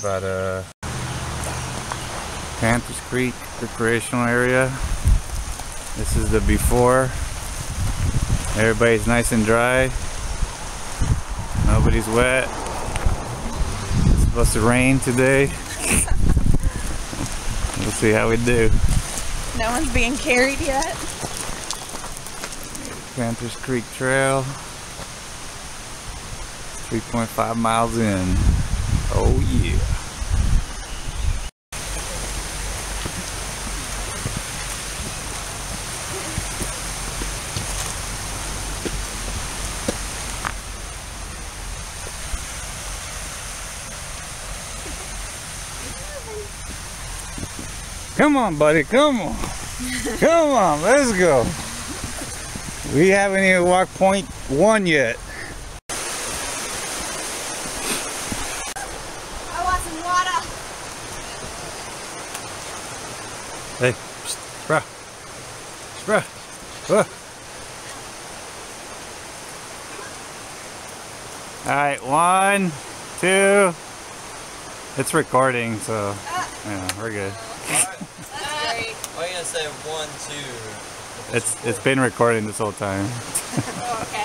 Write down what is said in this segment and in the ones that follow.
About Panthers Creek recreational area. This is the before. Everybody's nice and dry. Nobody's wet. It's supposed to rain today. We'll see how we do. No one's being carried yet. Panthers Creek Trail. 3.5 miles in. Oh yeah. Come on, buddy, come on. Come on, let's go. We haven't even walked point 1 yet. I want some water. Hey, bruh. Bruh. Alright, 1, 2. It's recording, so yeah, we're good. Why are you gonna say 1, 2? It's been recording this whole time. Oh, okay.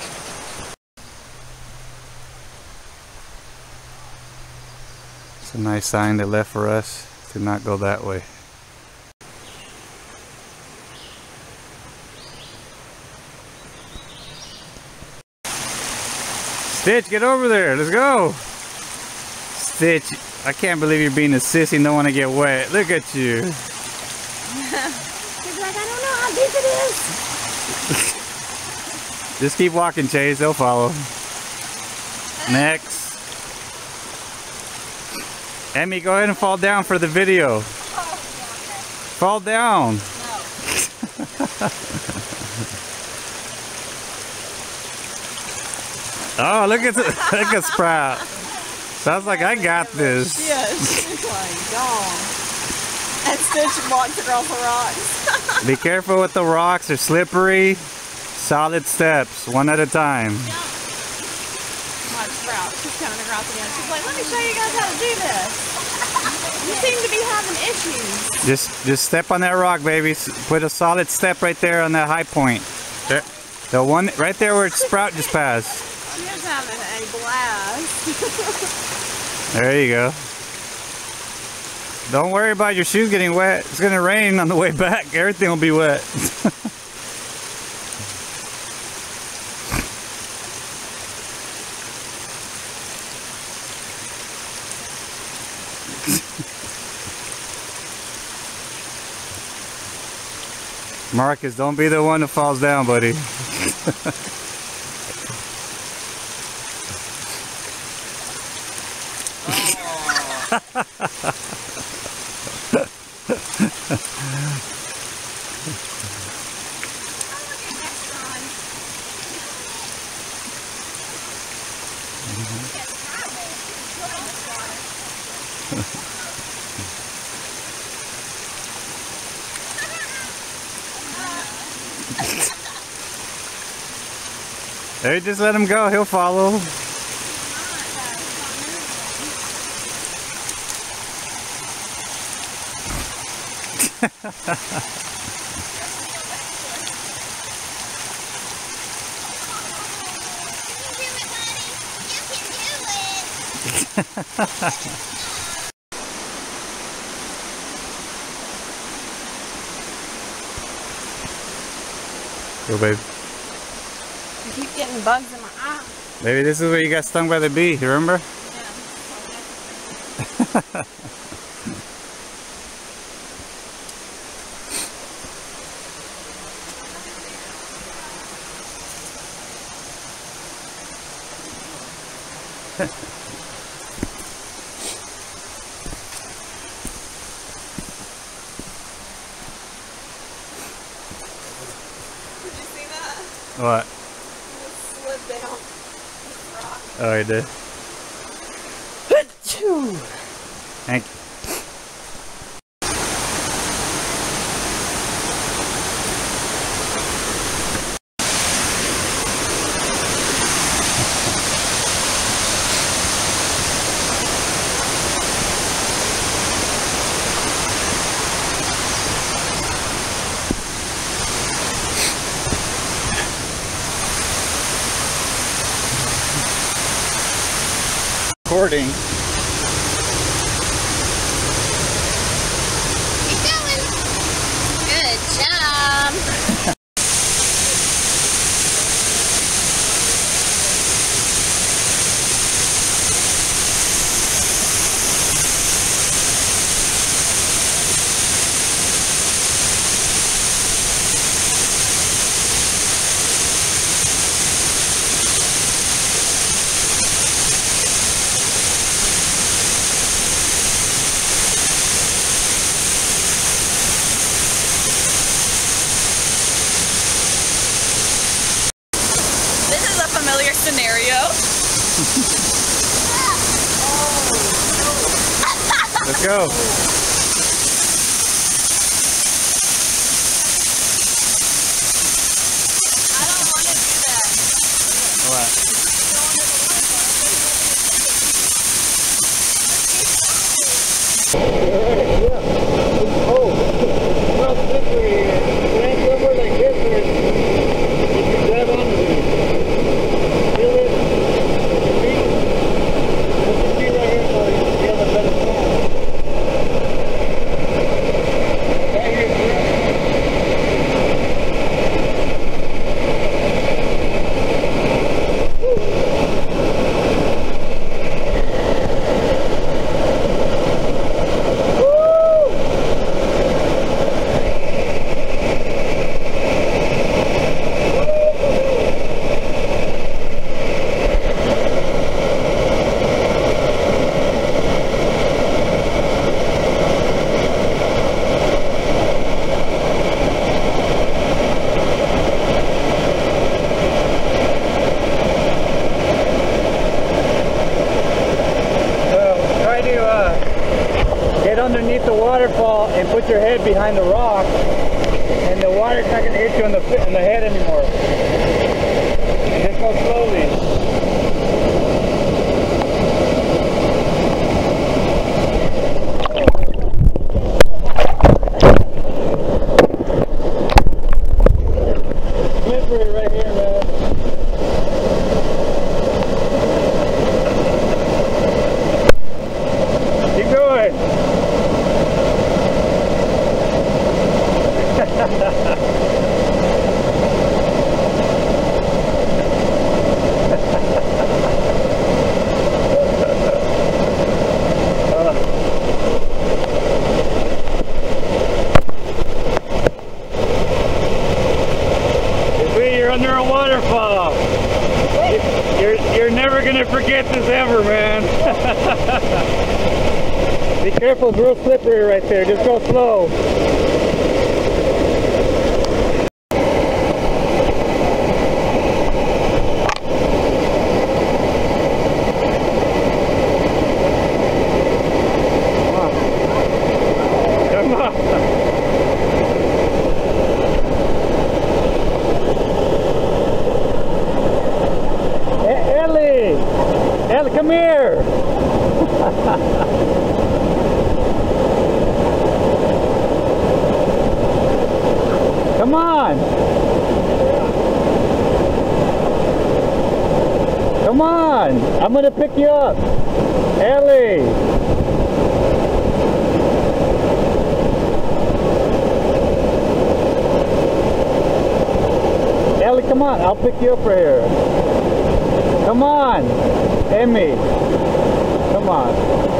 It's a nice sign they left for us to not go that way. Stitch, get over there. Let's go. Stitch, I can't believe you're being a sissy and don't want to get wet. Look at you. He's like, I don't know how deep it is. Just keep walking, Chase. They'll follow. Next. Emmy, go ahead and fall down for the video. Oh, okay. Fall down. No. Oh, look at Sprout. Sounds like I got this. Yeah, she's like, gone. And Stitch walks across the rocks. Be careful with the rocks. They're slippery. Solid steps, one at a time. Watch Sprout. She's coming across again. She's like, let me show you guys how to do this. You seem to be having issues. Just step on that rock, baby. Put a solid step right there on that high point. There. The one right there where Sprout just passed. She is having a blast. There you go. Don't worry about your shoes getting wet. It's gonna rain on the way back. Everything will be wet. Marcus, don't be the one that falls down, buddy. Hey, just let him go. He'll follow. Go, babe. I keep getting bugs in my eye. Maybe this is where you got stung by the bee, you remember? Yeah. Did you see that? What? He slid down this rock. Oh, he did. Thank you. recording. Keep going. Good job. Familiar scenario. Let's go. I don't want to do that. What? Underneath the waterfall and put your head behind the rock, and the water's not going to hit you in the head anymore. And just go slowly. Slippery right here, man. Keep going. You're under a waterfall. You're never gonna forget this ever, man. Be careful, it's real slippery right there. Just go slow. Ellie, come here! Come on! Come on! I'm gonna pick you up! Ellie! Ellie, come on! I'll pick you up right here! Come on, Emmy. Come on.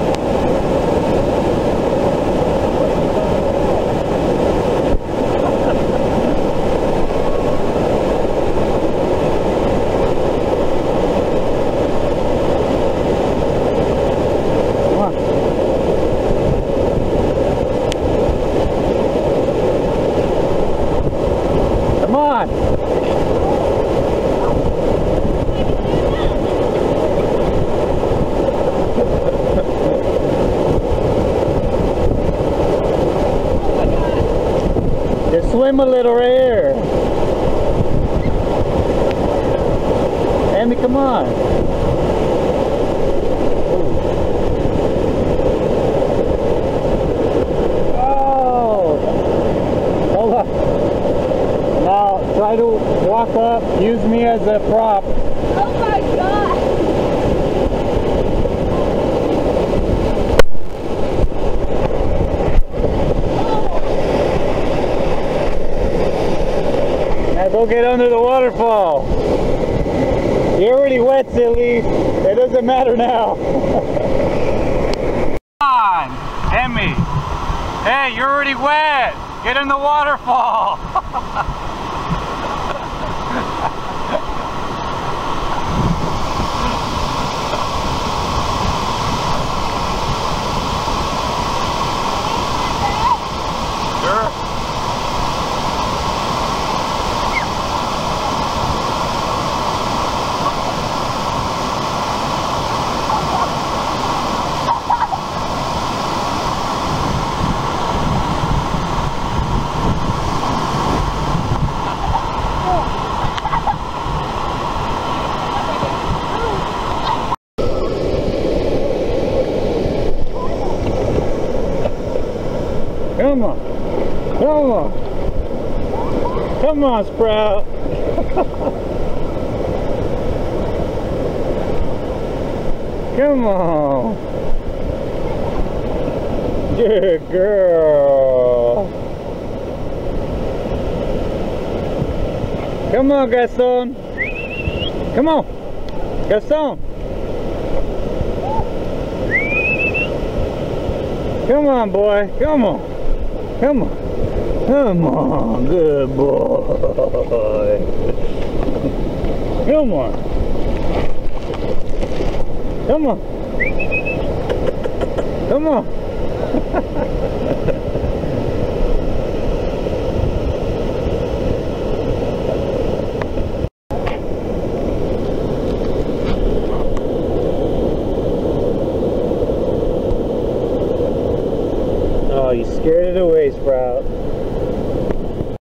Come on. Come on. Just swim a little right here. Amy, come on. Oh! Hold on. Now try to walk up. Use me as a prop. Oh my God! waterfall. You're already wet, silly. It doesn't matter now. Come on, Emmy. Hey, you're already wet. Get in the waterfall. Sure. Come on, come on, come on, Sprout. Come on. Good girl. Come on, Gaston. Come on, Gaston. Come on, boy. Come on. Come on. Come on. Good boy. Come on. Come on. Come on. Oh, you scared it away, Sprout.